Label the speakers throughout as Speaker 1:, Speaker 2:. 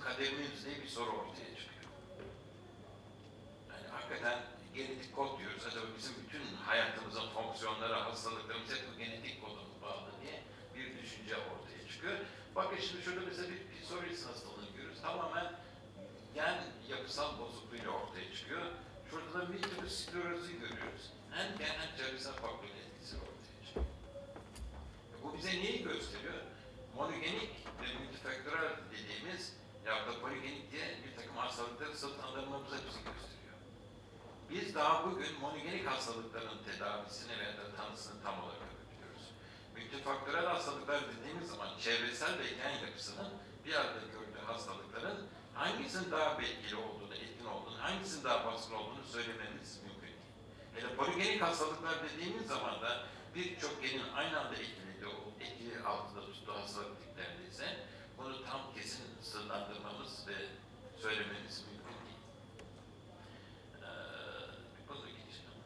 Speaker 1: kaderimiz diye bir soru ortaya çıkıyor. Yani hakikaten genetik kod diyoruz. Acaba bizim bütün hayatımızın fonksiyonları, hastalıklarımız hep bu genetik koduna bağlı diye bir düşünce ortaya çıkıyor. Bakın şimdi şurada mesela bir psoriasis hastalığını görüyoruz. Tamamen gen yapısal bozukluğuyla ortaya çıkıyor. Şurada da multiple sklerozu görüyoruz. Hem gen hem çevresel faktörün etkisi ortaya çıkıyor. Bu bize neyi gösteriyor? Monogenik ve multifaktörel dediğimiz ya da poligenik diye bir takım hastalıkları sınıflandırmamıza bizi gösteriyor. Biz daha bugün monogenik hastalıkların tedavisini veya da tanısını tam olarak yapabiliyoruz. Multifaktörel hastalıklar dediğimiz zaman çevresel ve gen yapısının bir arada gördüğü hastalıkların hangisinin daha etkili olduğunu, etkin olduğunu, hangisinin daha baskın olduğunu söylememiz mümkün değil. Hele poligenik hastalıklar dediğimiz zaman da birçok genin aynı anda etkili altında tuttuğu hastalık tiplerinde ise bunu tam kesin sınırlandırmamız ve söylememiz mümkün değil. Bunu geçelim.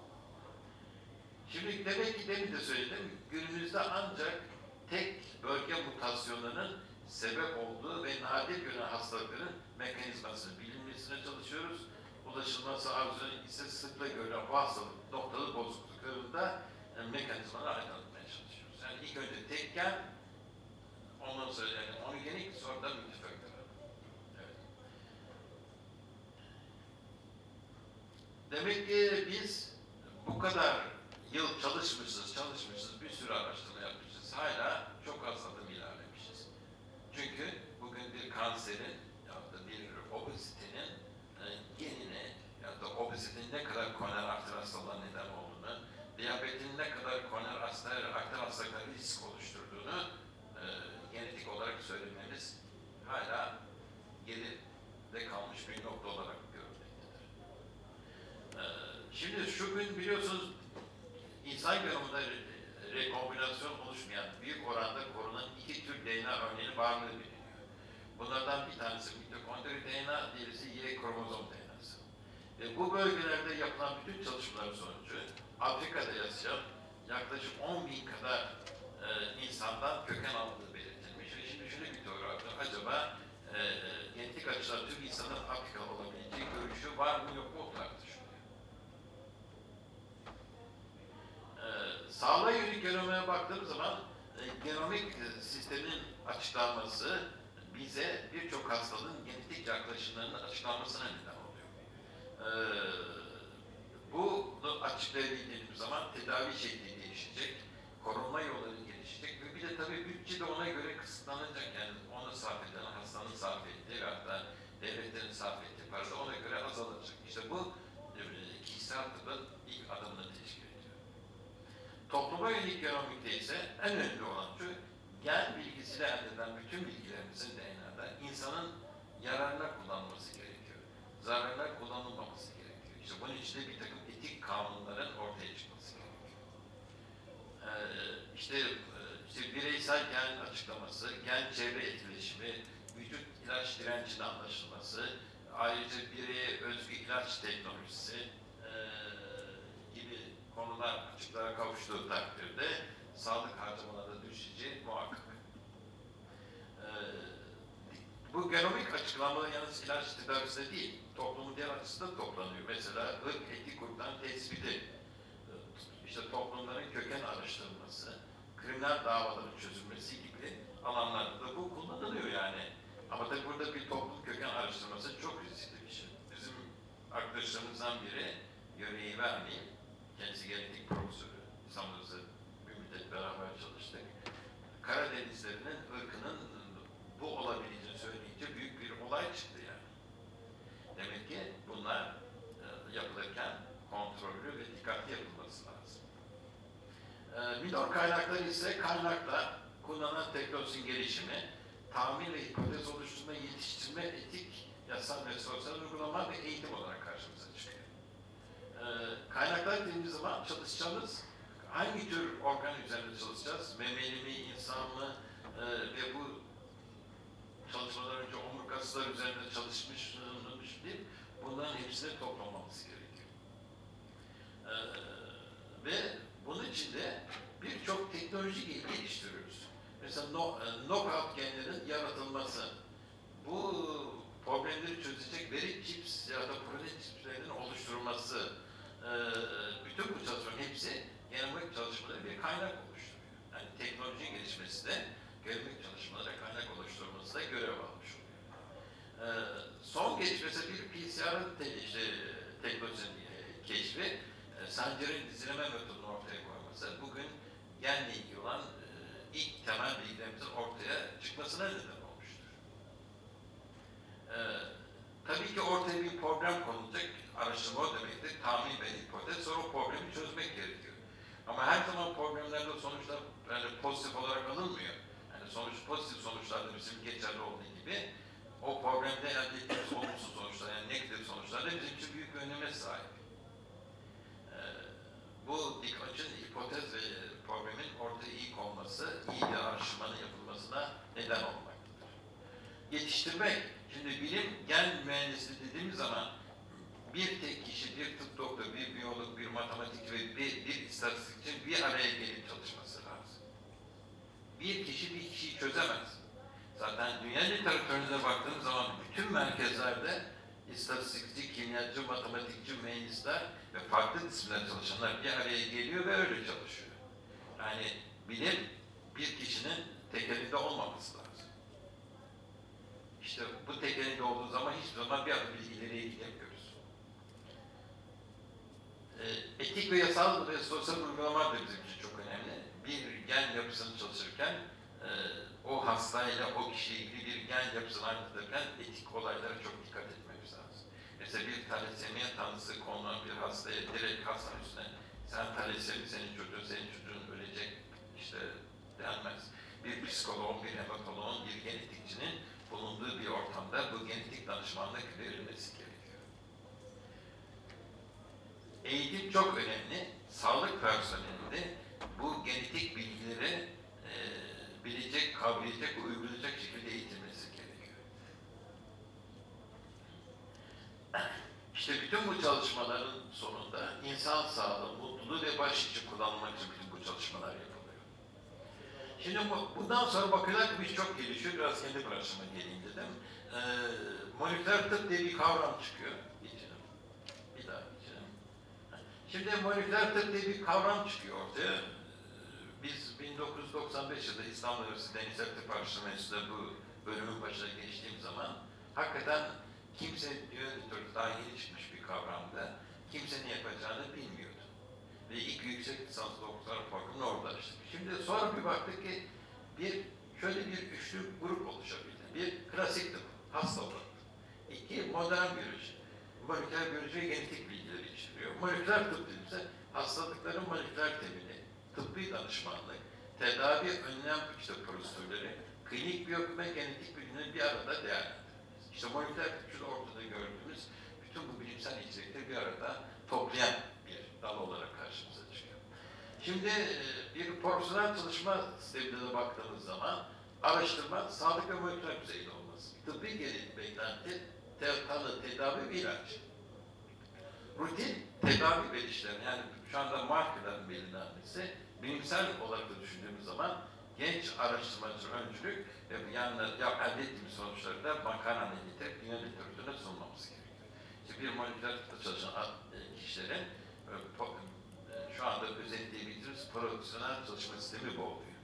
Speaker 1: Şimdi demek ki demin de söyledim, günümüzde ancak tek bölge mutasyonlarının sebep olduğu ve nadir görülen hastalıkların mekanizmasını bilinmesine çalışıyoruz. Ulaşılması arzusunun ise sıkla görülen bu hastalık noktalı bozukluklarında mekanizmaları aydınlatmaya çalışıyoruz. Yani ilk önce tek gen, ondan sonra yani monogenik, sonra da multifaktörel. Evet. Demek ki biz bu kadar yıl çalışmışız, bir sürü araştırma yapmışız. Hala çok az adım ilerlemişiz. Çünkü bugün bir kanserin ya da bir obezitenin genine ya da obezitenin ne kadar koroner arter hastalığına neden olduğunu, diyabetin ne kadar koroner arter hastalıklarına risk oluşturduğunu genetik olarak söylememiz hala geride kalmış bir nokta olarak görülmektedir. Şimdi şu gün biliyorsunuz insan genomunda rekombinasyon oluşmayan büyük oranda korunan iki tür DNA örneğinin varlığı biliniyor. Bunlardan bir tanesi mitokondri DNA, diğerisi Y kromozom DNA'sı. Ve bu bölgelerde yapılan bütün çalışmalar sonucu Afrika'da yaşayan yaklaşık 10.000 kadar insandan köken aldığı belirtilmiş. Ve şimdi şöyle bir teori vardır. Acaba genetik açıdan tüm insanın Afrikalı olabileceği görüşü var mı yok mu o tartışılıyor. Sağlığa yönelik genomiğe baktığımız zaman genomik sistemin açıklanması bize birçok hastalığın genetik yaklaşımlarının açıklanmasına neden oluyor. Bunu açıklayabildiğimiz zaman tedavi şekli değişecek, korunma yolları gelişecek ve bir de tabii bütçe de ona göre kısıtlanacak. Yani ona sarf edilen, hastanın sarf ettiği ve hatta devletlerin sarf ettiği para da ona göre azalacak. İşte bu kişisel tıbbın ilk adımını teşkil ediyor. Topluma yönelik genomikte ise en önemli olan şu, gen bilgisiyle elde edilen bütün bilgilerimizin DNA'da insanın yararına kullanılması gerekiyor. Zararına kullanılmaması gerekiyor. İşte bunun için de bir takım etik kanunların ortaya çıkması gerekiyor. İşte bireysel gen açıklaması, gen çevre etkileşimi, vücut ilaç direncinin anlaşılması, ayrıca bireye özgü ilaç teknolojisi gibi konular açıklığa kavuştuğu takdirde sağlık harcamaları düşeceği muhakkak. Bu genomik açıklamaların yalnız ilaç tedavisinde değil, toplumun diğer açısından toplanıyor. Mesela ırk etik gruptan tespiti, işte toplumların köken araştırılması, kriminal davaların çözülmesi gibi alanlarda da bu kullanılıyor yani. Ama tabii burada bir toplum köken araştırması çok riskli bir şey. Bizim arkadaşlarımızdan biri, yöreyi vermeyeyim, kendisi genetik profesörü, İstanbul'da bir müddet beraber çalıştık. Karadenizlerinin ırkının bu olabileceğini söyleyince büyük bir olay çıktı yani. Demek ki bunlar yapılırken kontrollü ve dikkatli yapılması lazım. Minor kaynakları ise kaynakla kullanılan teknolojinin gelişimi, tahmin ve hipotez oluşturma, yetiştirme, etik, yasal ve sosyal uygulama ve eğitim olarak karşımıza çıkıyor. Kaynaklar dediğimiz zaman çalışacağımız hangi tür organ üzerinde çalışacağız? Memeli mi, insan mı? Ve bu çalışmadan önce omurgasızlar üzerinde çalışmış değil. Bunların hepsini toplamamız gerekiyor. Ve bunun için de birçok teknoloji geliştiriyoruz. Mesela knockout genlerin yaratılması. Bu problemleri çözecek veri chips ya da protein chipslerinin oluşturulması, bütün bu çalışmaların hepsi genomik çalışmaları bir kaynak oluşturuyor. Yani teknoloji gelişmesi de genomik çalışmalara kaynak oluşturmasında görev almış oluyor. Son gelişmesi bir PCR'ın teknolojisinin keşfi, Sancer'in dizileme metodunu ortaya koyması, bugün genle ilgili olan ilk temel bilgilerimizin ortaya çıkmasına neden olmuştur. Tabii ki ortaya bir problem konulacak, araştırma o demektir, tahmin ve hipotez, sonra o problemi çözmek gerekiyor. Ama her zaman problemlerde sonuçlar yani pozitif olarak alınmıyor. Yani pozitif sonuçlarda bizim geçerli olduğu gibi, o problemde elde ettiğimiz olumsuz sonuçlar, yani negatif sonuçlar da bizim için büyük bir öneme sahip. Bu dik açın hipotez ve problemin ortaya iyi konması, iyi bir araştırmanın yapılmasına neden olmaktadır. Yetiştirmek, şimdi bilim, gen mühendisliği dediğimiz zaman bir tek kişi, bir tıp doktoru, bir biyolog, bir matematikçi ve bir istatistikçi bir araya gelip çalışması lazım. Bir kişi bir kişiyi çözemez. Zaten dünya literatürüne baktığımız zaman bütün merkezlerde istatistikçi, kimyacı, matematikçi, mühendisler ve farklı disiplinler çalışanlar bir araya geliyor ve öyle çalışıyor. Yani bilim bir kişinin tek elinde olmaması lazım. İşte bu tek elinde olduğu zaman hiçbir zaman bir adım ileriye gidemiyoruz. Etik ve yasal ve sosyal uygulamalar da bizim için çok önemli. Bir gen yapısını çalışırken o hastayla, o kişiyle ilgili bir gen yapısını anlatırken etik olaylara çok dikkat etmemiz lazım. Mesela bir talasemiye tanısı konulan bir hastaya direkt hastanın üstüne sen talasemi, senin çocuğun ölecek işte denmez. Bir psikoloğun, bir hematoloğun, bir genetikçinin bulunduğu bir ortamda bu genetik danışmanlık verilmesi gerekiyor. Eğitim çok önemli. Sağlık personelinde bu genetik bilgileri bilecek, kavrayacak, uygulayacak şekilde eğitilmesi gerekiyor. İşte bütün bu çalışmaların sonunda insan sağlığı, mutluluğu ve barış için kullanılmak için bütün bu çalışmalar yapılıyor. Şimdi bundan sonra bakıyorlar ki biz çok gelişiyor, biraz kendi branşıma geleyim dedim. Moleküler tıp diye bir kavram çıkıyor. Geçelim. Bir daha geçelim. Şimdi moleküler tıp diye bir kavram çıkıyor ortaya. Biz 1995 yılında İstanbul Üniversitesi Deneysel Tıp Araştırma Enstitüsü'nde bu bölümün başına geçtiğim zaman hakikaten kimse diyor daha yeni çıkmış bir kavramda kimsenin yapacağını bilmiyordu. Ve ilk yüksek lisans doktora programını orada açtık. Şimdi sonra bir baktık ki şöyle bir üçlü grup oluşabildi. Bir klasik tıp, hasta olarak. İki modern biyoloji. Moleküler biyoloji ve genetik bilgileri içeriyor. Moleküler tıp dediğimizde hastalıkların moleküler temeli, tıbbi danışmanlık, tedavi, önlem prosedürleri, klinik biyokime, genetik bilgileri bir arada değerlendirmemiz. İşte moleküler tıpçıda ortada gördüğümüz bütün bu bilimsel içerikleri bir arada toplayan bir dal olarak karşımıza çıkıyor. Şimdi bir profesyonel çalışma sistemine baktığımız zaman araştırma, sağlık ve moleküler düzeyde olması. Tıbbi genetik beklenti, tanı, tedavi ve ilaç. Rutin tedavi verişlerini, yani şu anda markaların belirlenmesi, bilimsel olarak da düşündüğümüz zaman genç araştırmacı öncülük ve yanında elde ettiğimiz sonuçları da makarna getirip dünya literatürüne sunmamız gerekiyor. İşte bir moleküler tıpta çalışan kişilerin şu anda özetleyebildiğimiz profesyonel çalışma sistemi bu oluyor.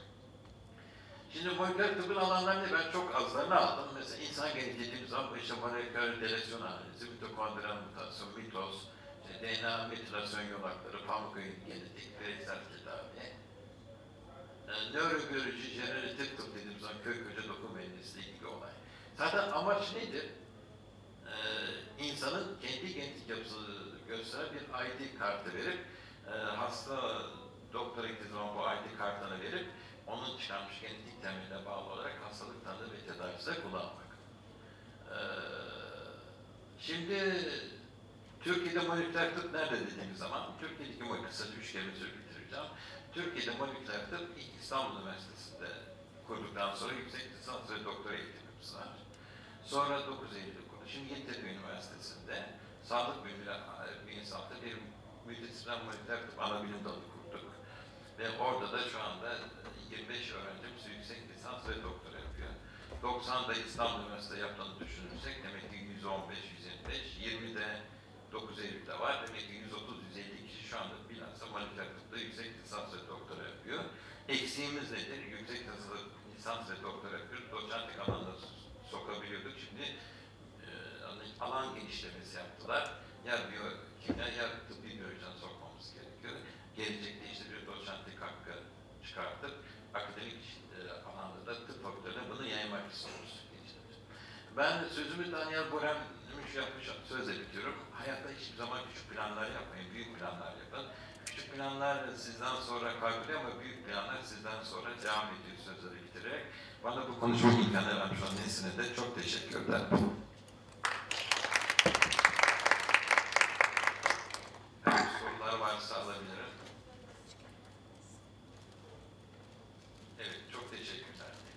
Speaker 1: Şimdi moleküler tıbbın alanlarını ben çok azlarını aldım. Mesela insan genetiği dediğimiz zaman işte moleküler deleksiyon analizi, mitokondriyal mutasyon, mitoz, DNA metilasyon yolakları, farmakogenetik, bireysel tedavi, nörobiyoloji, jeneratif tıp dediğimiz zaman kök hücre doku mühendisliği gibi olay. Zaten amaç nedir? İnsanın kendi genetik yapısını gösteren bir ID kartı verip hasta doktora gittiği zaman bu ID kartını verip onun çıkarmış genetik temeline bağlı olarak hastalık tanı ve tedavisinde kullanmak. Şimdi Türkiye'de moleküler tıp nerede dediğimiz zaman, Türkiye'deki moleküler tıp 3 kere bitireceğim. Türkiye'de moleküler tıp ilk İstanbul Üniversitesi'nde kurduktan sonra yüksek lisans ve doktora eğitimimiz var. Sonra 9 Eylül'de kurdu. Şimdi Yeditepe Üniversitesi'nde sağlık bünyesi altında bir multidisipliner moleküler tıp ana bilim dalı kurduk. Ve orada da şu anda 25 öğrencimiz yüksek lisans ve doktora yapıyor. 90'da İstanbul Üniversitesi yaptığını düşünürsek demek ki 115-125, 20'de 9 Eylül'de var. Demek ki 130-150 kişi şu anda bilhassa moleküler tıpta yüksek lisans ve doktora yapıyor. Eksiğimiz nedir? Yüksek lisans ve doktora yapıyoruz. Doçentlik alanına sokabiliyorduk. Şimdi alan genişlemesi yaptılar. Ya biyokimya ya tıbbi biyolojiden sokmamız gerekiyor. Gelecekte işte bir doçentlik hakkı çıkartıp akademik alanda da tıp fakültelerine bunu yaymak istiyoruz. Ben sözümü Daniel Bohem'miş yapmış sözle bitiyorum. Hayatta hiçbir zaman küçük planlar yapmayın, büyük planlar yapın. Küçük planlar sizden sonra kayboluyor ama büyük planlar sizden sonra devam ediyor sözleri bitirerek. Bana bu konuşma imkanı vermiş olan Nesin'e de çok teşekkür ederim. Sorular varsa alabilirim. Evet, çok teşekkürler.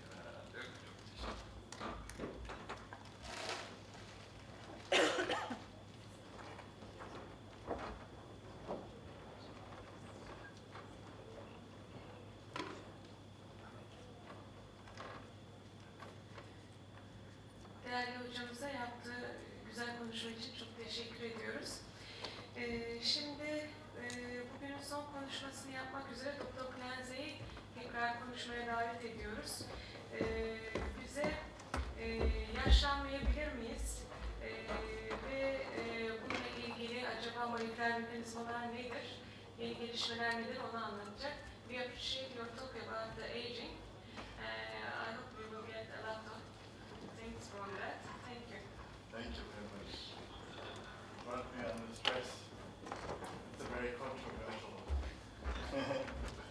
Speaker 2: Değerli hocamıza yaptığı güzel konuşma için çok teşekkür ediyoruz. Şimdi bugünün son konuşmasını yapmak üzere Dr. Klenze'yi tekrar konuşmaya davet ediyoruz. Bize yaşlanmayabilir miyiz? Ve bununla ilgili acaba moleküler mekanizmalar nedir? Yeni gelişmeler nedir? Onu anlatacak. We appreciate your talk about the aging. I hope we will get a lot of things from that. Thank you.
Speaker 3: Thank you very much. Brought me under stress. It's a very controversial. Okay.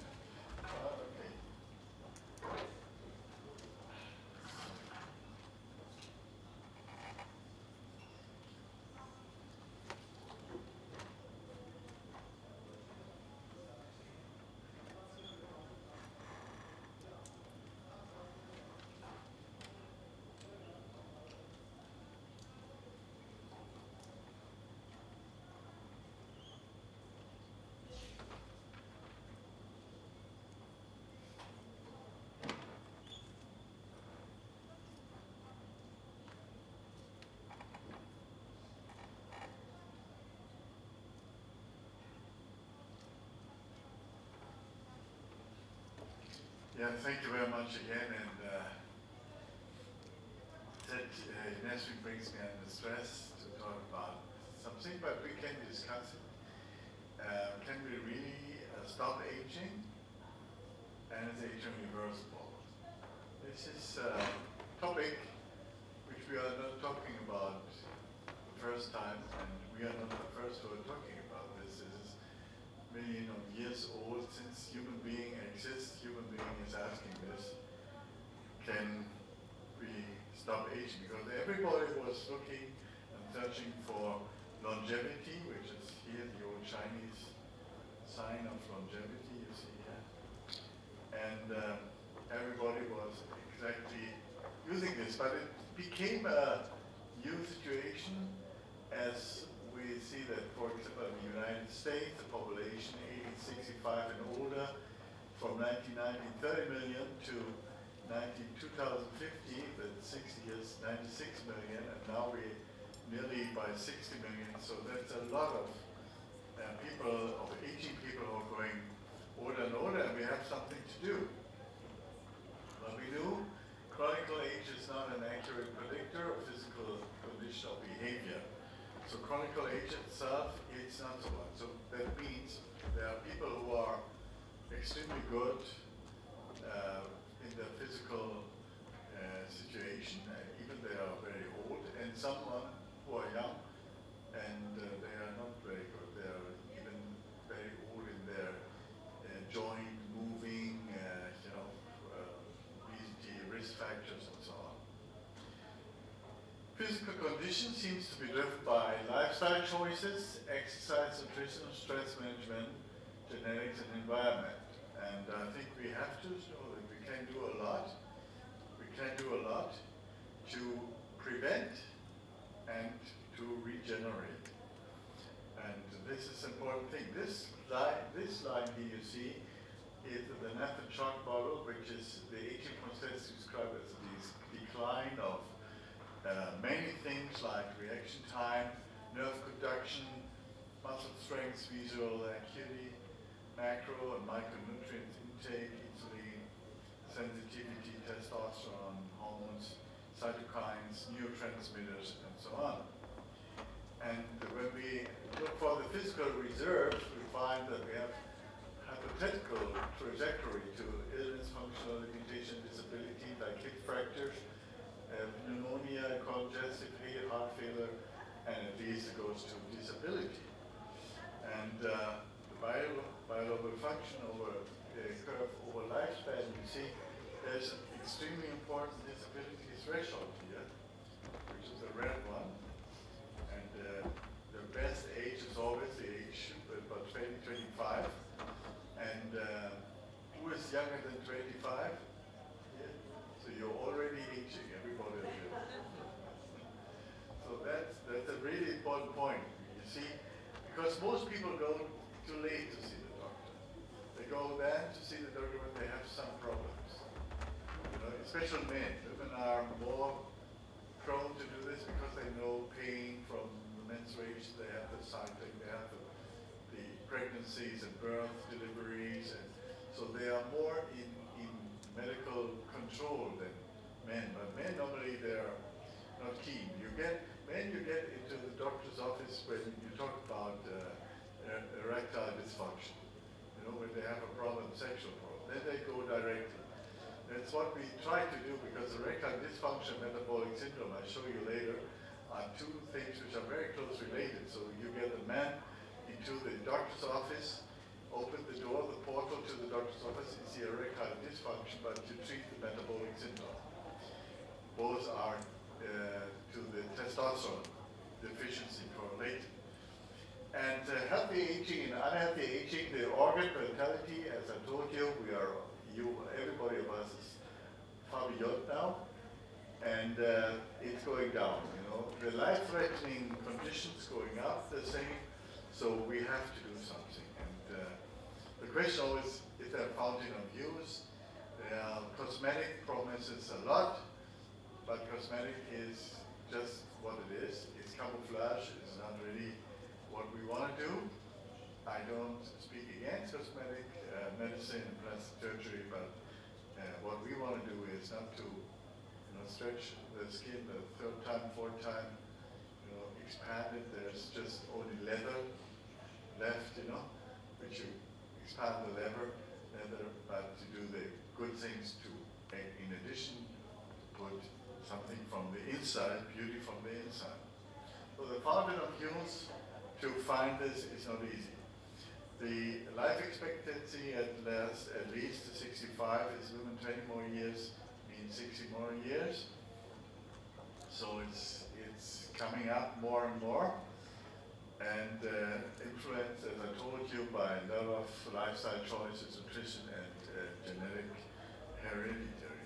Speaker 3: Yeah, thank you very much again, and Nesrin brings me under stress to talk about something, but we can discuss it. Can we really stop aging? And is aging reversible? This is a topic which we are not talking about the first time, and we are not the first who are talking about this. This is millions of years old since human being exists. Human being is asking this. Can we stop aging? Because everybody was looking and searching for longevity, which is here the old Chinese sign of longevity you see here. And everybody was exactly using this, but it became a new situation as we see that, for example, in the United States, the population 1865 and older, from 1990, 30 million to 2050, that's 60 years, 96 million, and now we're nearly by 60 million. So that's a lot of people, of aging people who are going older and older, and we have something to do. What we do, chronic age is not an accurate predictor of physical condition or behavior. So chronic age itself, it's not so much. So that means there are people who are extremely good in their physical situation, even they are very old, and someone who are young and they are not very good. They are even very old in their joint moving, obesity, risk factors, and so on. Physical condition seems to be driven by lifestyle choices, exercise, nutrition, stress management, genetics, and environment. And I think we have to show that we can do a lot. We can do a lot to prevent and to regenerate. And this is an important thing. This line here you see is the Nathan Chalk model, which is the aging process described as the decline of many things like reaction time, nerve conduction, muscle strength, visual acuity, macro and micronutrient intake, insulin, sensitivity, testosterone, hormones, cytokines, neurotransmitters, and so on. And when we look for the physical reserves, we find that we have hypothetical trajectory to illness, functional limitation, disability, like hip fractures, pneumonia, congestive heart failure, and at least it goes to disability. And the biological function over the curve over lifespan, you see there's an extremely important disability threshold here, which is the red one. And the best age is always the age about 25. And who is younger than 25? Yeah. So you're already aging, everybody of you. So that's a really important point, you see, because most people go too late to see the doctor. They go then to see the doctor when they have some problems. You know, especially men. Women are more prone to do this because they know pain from the menstruation, they have the cycling, they have the pregnancies and birth, deliveries, and so they are more in medical control than men. But men normally they're not keen. You get into the doctor's office when you talk about erectile dysfunction. You know, when they have a problem, sexual problem, then they go directly. That's what we try to do because erectile dysfunction, metabolic syndrome, I'll show you later, are two things which are very close related. So you get a man into the doctor's office, open the door, the portal to the doctor's office is the erectile dysfunction, but you treat the metabolic syndrome. Both are to the testosterone deficiency correlated. And healthy aging and unhealthy aging, the organ mortality, as I told you, everybody of us is far beyond now, and it's going down. You know, the life-threatening conditions going up the same, so we have to do something. And the question always is there a fountain of youth? There are cosmetic promises a lot, but cosmetic is just what it is. It's camouflage. It's not really what we want to do. I don't speak against cosmetic medicine and plastic surgery, but what we want to do is not to, stretch the skin the third time, fourth time, expand it. There's just only leather left, which you expand the leather, but to do the good things to, in addition, put something from the inside, beauty from the inside. So the fountain of youth, to find this is not easy. The life expectancy at least to 65 is women 20 more years, means 60 more years. So it's coming up more and more. And influenced, as I told you, by a lot of lifestyle choices, nutrition, and genetic hereditary.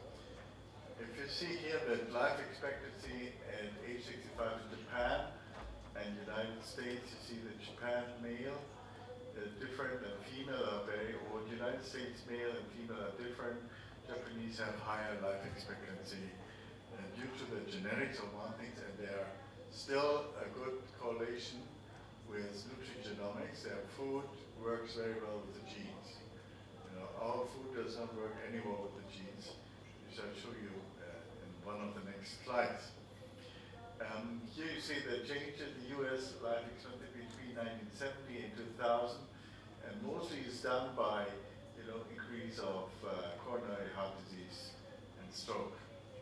Speaker 3: If you see here that life expectancy at age 65 in Japan and United States, you see that Japan male different and female are very old. United States male and female are different. Japanese have higher life expectancy due to the genetics of one thing, and there are still a good correlation with nutrigenomics. Their food works very well with the genes. Our food does not work anymore with the genes, which I'll show you in one of the next slides. Here you see the change in the U.S. life expectancy between 1970 and 2000, and mostly is done by increase of coronary heart disease and stroke.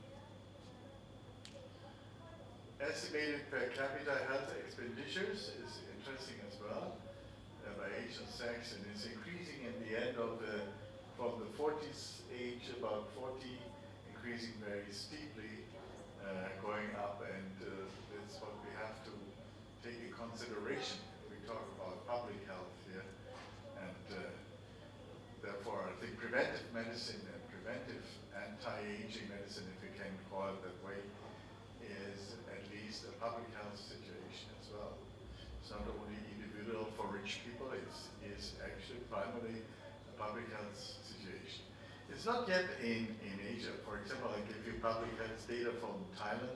Speaker 3: Estimated per capita health expenditures is interesting as well, by age and sex, and it's increasing in the end of from the 40s age, about 40, increasing very steeply, going up, and that's what we have to take in consideration if we talk about public health here. And therefore, I think preventive medicine and preventive anti-aging medicine, if we can call it that way, is at least a public health situation as well. It's not only individual for rich people, it's actually primarily a public health situation. It's not yet in Asia. For example, I give you public health data from Thailand.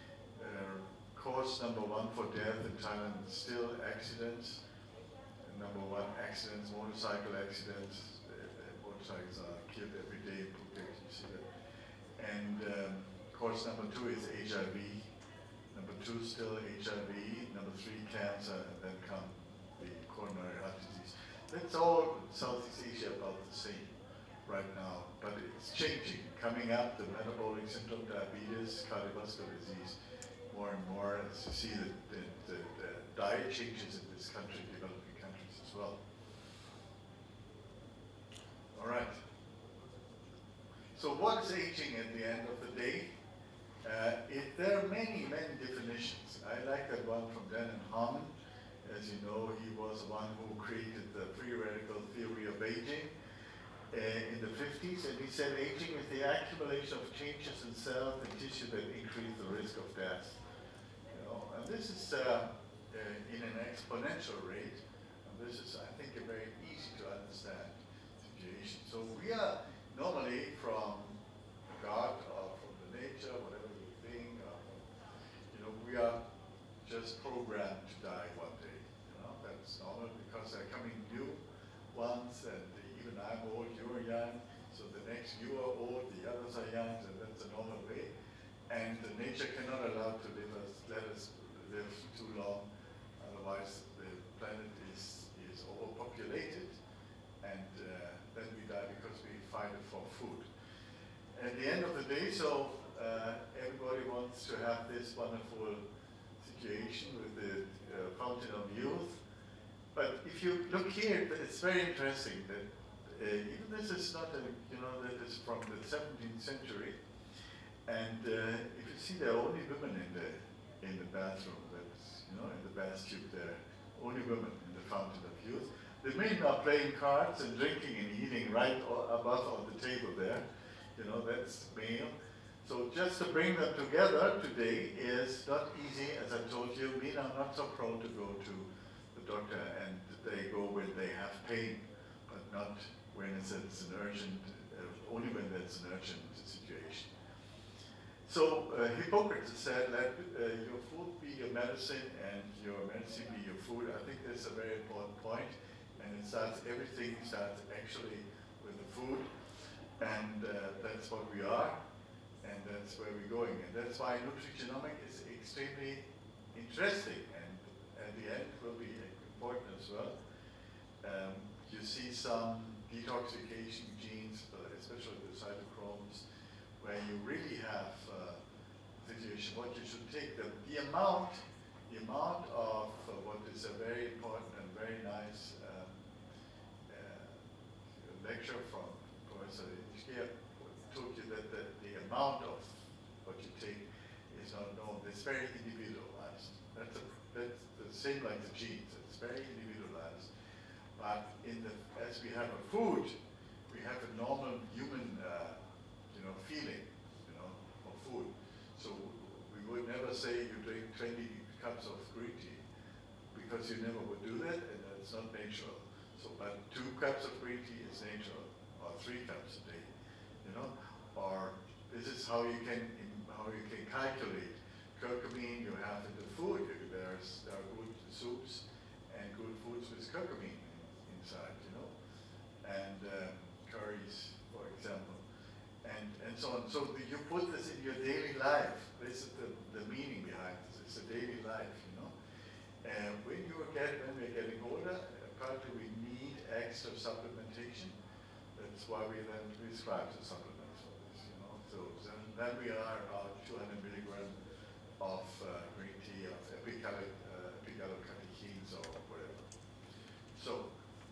Speaker 3: Cause number one for death in Thailand is still accidents. Number one, accidents, motorcycle accidents. Motorcycles are killed every day in Phuket, you see that. And cause number two is HIV. Number two, still HIV. Number three, cancer, and then come the coronary heart disease. That's all Southeast Asia about the same right now, but it's changing. Coming up, the metabolic syndrome, diabetes, cardiovascular disease, more and more as you see the diet changes in this country, developing countries as well. All right. So what is aging at the end of the day? There are many, many definitions. I like that one from Denham Harmon. As you know, he was the one who created the free radical theory of aging in the 50s, and he said aging is the accumulation of changes in cells and tissue that increase the risk of death. You know, and this is in an exponential rate, and this is, I think, a very easy to understand situation. So we are normally from God or from the nature, whatever you think, you know, we are just programmed to die one day. You know, that's normal because there are coming new ones, and even I'm old, you're young, so the next you are old, the others are young, so that's a normal way. And the nature cannot allow to let us live too long, otherwise the planet is overpopulated, and then we die because we fight it for food. At the end of the day, so everybody wants to have this wonderful situation with the fountain of youth. But if you look here, it's very interesting that even this is not a, you know, that is from the 17th century, and if you see, there are only women in the bathroom. That's, you know, in the bath tube, there are only women in the fountain of youth. The men are playing cards and drinking and eating right above on the table there. You know, that's male. So just to bring them together today is not easy. As I told you, men are not so prone to go to the doctor, and they go when they have pain, but not when it's an urgent, only when there's an urgent situation. So Hippocrates said, let your food be your medicine and your medicine be your food. I think that's a very important point, and it starts, everything starts actually with the food, and that's what we are, and that's where we're going. And that's why nutrigenomics is extremely interesting, and at the end will be important as well. You see some detoxification genes, especially the cytochromes, where you really have situation what you should take. The amount of what is a very important and very nice lecture from Professor Inchkia told you that the amount of what you take is not known. It's very individualized. That's the same like the genes. It's very individualized. But as we have a food, we have a normal human, feeling, of food. So we would never say you drink 20 cups of green tea, because you never would do that, and that's not natural. So, but 2 cups of green tea is natural, or 3 cups a day, Or this is how you can calculate curcumin you have in the food. There are good soups and good foods with curcumin inside, and curries, for example, and so on. So you put this in your daily life. This is the meaning behind this. It's a daily life, And when we're getting older, apparently we need extra supplementation. That's why we then prescribe the supplements for this, So then we are about 200 milligrams of green tea, of epigallocatechins or whatever. So,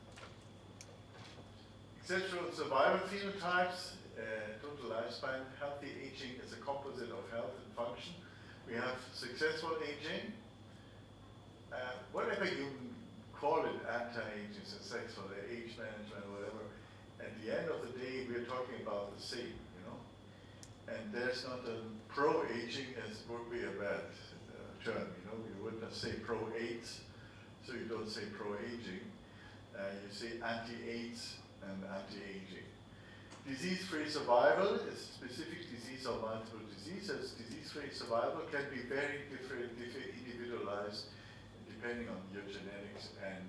Speaker 3: exceptional survival phenotypes, total lifespan, healthy aging is a composite of health and function. We have successful aging, whatever you call it, anti-aging, successful, age management, whatever. At the end of the day, we're talking about the same, And there's not a pro-aging as would be a bad term, You wouldn't say pro-AIDS, so you don't say pro-aging. You say anti-AIDS and anti-aging. Disease-free survival is specific disease or multiple diseases. Disease-free survival can be very different, individualized, depending on your genetics and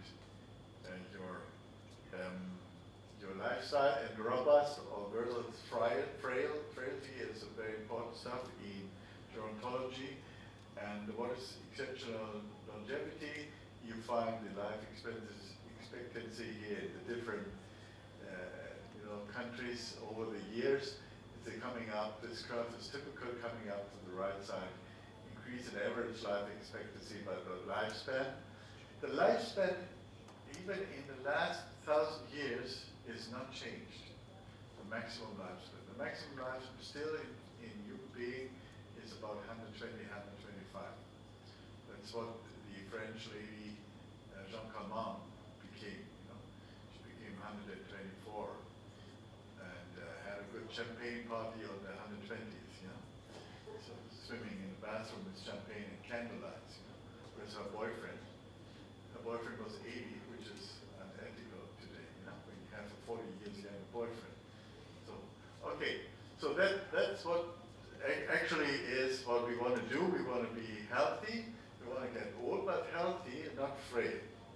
Speaker 3: your lifestyle. And robust or versus frailty is a very important stuff in gerontology. And what is exceptional longevity? You find the life expectancy here in the different countries over the years. They're coming up, this curve is typical, coming up to the right side. Increase in average life expectancy by the lifespan. The lifespan, even in the last 1,000 years, is not changed. The maximum lifespan. The maximum lifespan still in human being is about 120, 125. That's what the French lady Jean Calment became. She became 124 and had a good champagne party on the 120th. So swimming in the bathroom with champagne and candlelight. Whereas her boyfriend was 80, which is unethical today. When you have a 40 years younger boyfriend. So okay, so that's what actually is what we want to do. We want to be healthy. We want to get old but healthy and not frail.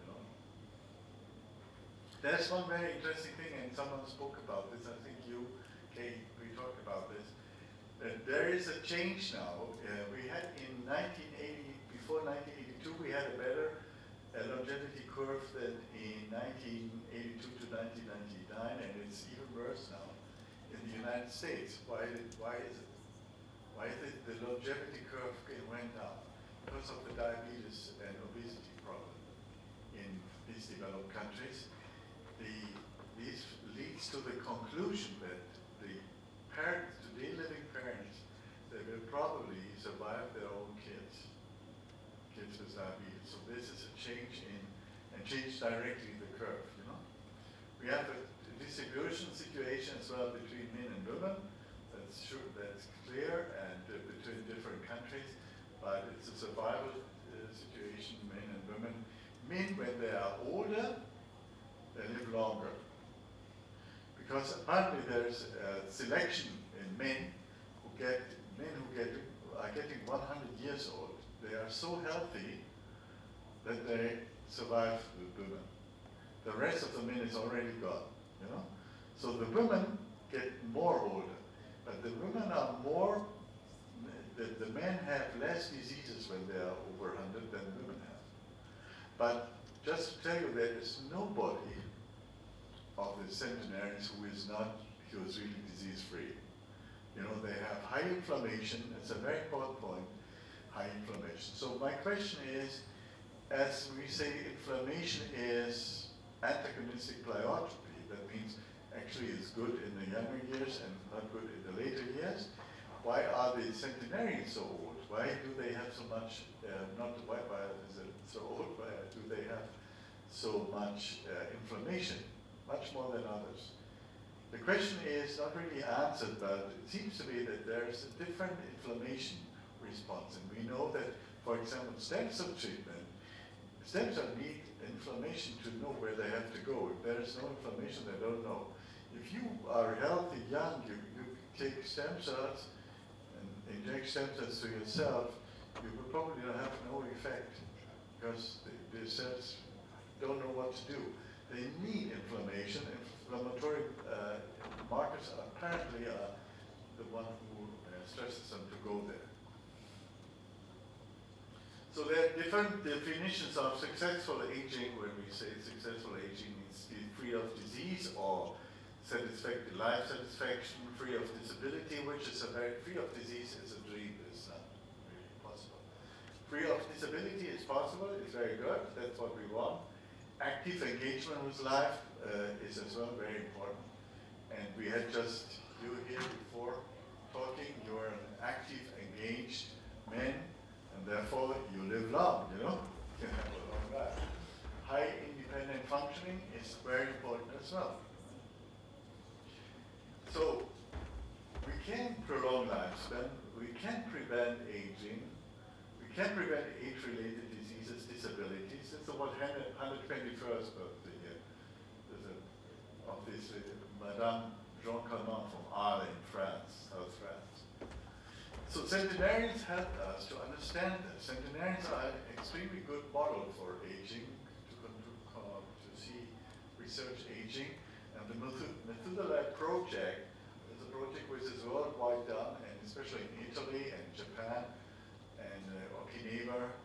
Speaker 3: There's one very interesting thing, and someone spoke about this. I think you, Kate, we talked about this. That there is a change now. We had in 1980, before 1982, we had a better longevity curve than in 1982 to 1999, and it's even worse now in the United States. Why is it? Why is it the longevity curve went down? Because of the diabetes and obesity problem in these developed countries. This leads to the conclusion that the parents, today living parents, they will probably survive their own kids with diabetes. So this is a change and change directly the curve. We have a distribution situation as well between men and women. That's clear, and between different countries. But it's a survival situation, men and women. Men, when they are older, they live longer. Because apparently there's a selection in men who are getting 100 years old. They are so healthy that they survive the women. The rest of the men is already gone. So the women get more older, but the women are more. The men have less diseases when they are over 100 than women have. But just to tell you, there is nobody of the centenaries who is really disease-free. They have high inflammation. It's a very important point, high inflammation. So my question is, as we say, inflammation is antagonistic pleiotropy. That means actually it's good in the younger years and not good in the later years. Why are the centenarians so old? Why do they have so much, why is it so old, why do they have so much inflammation, much more than others? The question is not really answered, but it seems to me that there is a different inflammation response. And we know that, for example, stem cell treatment, stem cells need inflammation to know where they have to go. If there is no inflammation, they don't know. If you are healthy, young, you take stem cells, inject stem cells to yourself, you will probably have no effect because the cells don't know what to do. They need inflammation. Inflammatory markers apparently are the one who stresses them to go there. So there are different definitions of successful aging. When we say successful aging, means free of disease or satisfactory life satisfaction, free of disability, which is free of disease is a dream. It's not really possible. Free of disability is possible. It's very good. That's what we want. Active engagement with life is as well very important. And we had just you here before talking. You are an active, engaged man, and therefore you live long. You can have a long life. High independent functioning is very important as well. So we can prolong lifespan, we can prevent aging, we can prevent age-related diseases, disabilities. It's the 121st birthday here of this Madame Jean Calment from Arles in France, South France. So centenarians help us to understand this. Centenarians are an extremely good model for aging, to see research aging. And the Methuselah project is a project which is worldwide done, and especially in Italy and Japan and Okinawa